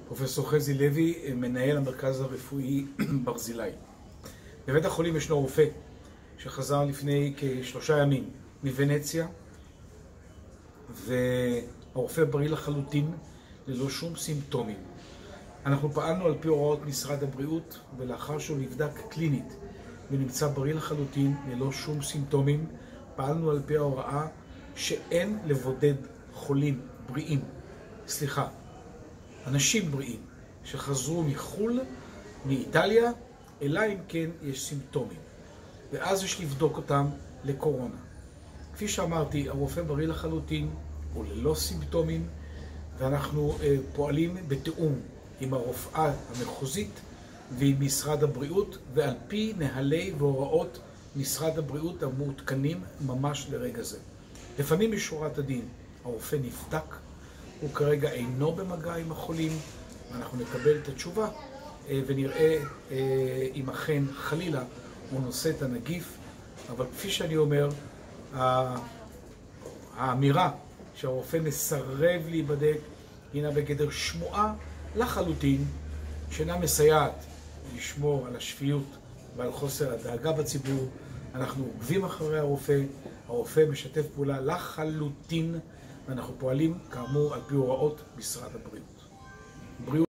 פרופסור חזי לוי, מנהל המרכז הרפואי ברזילי. בבית החולים ישנו רופא שחזר לפני כ3 ימים מוונציה, והרופא בריא לחלוטין, ללא שום סימפטומים. אנחנו פעלנו על פי הוראות משרד הבריאות, ולאחר שהוא נבדק קלינית ונמצא בריא לחלוטין, ללא שום סימפטומים, פעלנו על פי ההוראה שאין לבודד חולים בריאים, אנשים בריאים שחזרו מחול, מאיטליה, אלא אם כן יש סימפטומים. ואז יש לבדוק אותם לקורונה. כפי שאמרתי, הרופא בריא לחלוטין, הוא ללא סימפטומים, ואנחנו פועלים בתיאום עם הרופאה המחוזית ועם משרד הבריאות, ועל פי נהלי והוראות משרד הבריאות המעודכנים ממש לרגע זה. לפנים משורת הדין, הרופא נבדק, הוא כרגע אינו במגע עם החולים, ואנחנו נקבל את התשובה ונראה אם אכן חלילה הוא נושא את הנגיף. אבל כפי שאני אומר, האמירה שהרופא מסרב להיבדק הינה בגדר שמועה לחלוטין, שאינה מסייעת לשמור על השפיות ועל חוסר הדאגה בציבור. אנחנו עוקבים אחרי הרופא משתף פעולה לחלוטין, ואנחנו פועלים כאמור על פי הוראות משרד הבריאות.